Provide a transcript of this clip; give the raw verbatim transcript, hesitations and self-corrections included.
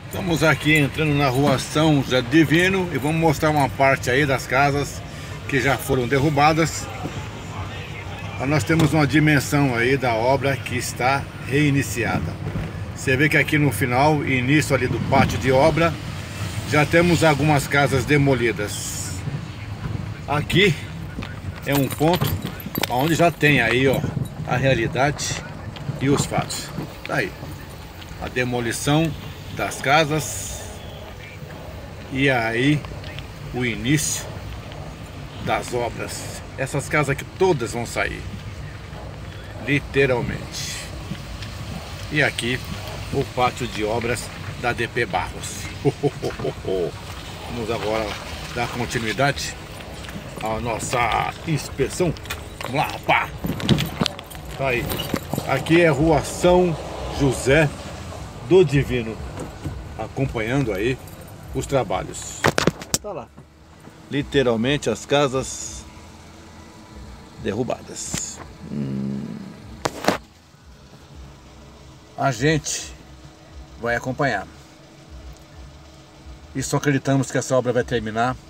Estamos aqui entrando na rua São José do Divino e vamos mostrar uma parte aí das casas que já foram derrubadas. Nós temos uma dimensão aí da obra que está reiniciada. Você vê que aqui no final, início ali do pátio de obra, já temos algumas casas demolidas. Aqui é um ponto onde já tem aí, ó, a realidade e os fatos. Tá aí a demolição das casas e aí o início das obras. Essas casas aqui todas vão sair, literalmente. E aqui o pátio de obras da D P Barros. Vamos agora dar continuidade à nossa inspeção. Vamos lá, rapá. Tá aí. Aqui é rua São José do Divino, acompanhando aí os trabalhos. Tá lá, literalmente as casas derrubadas. Hum. A gente vai acompanhar e só acreditamos que essa obra vai terminar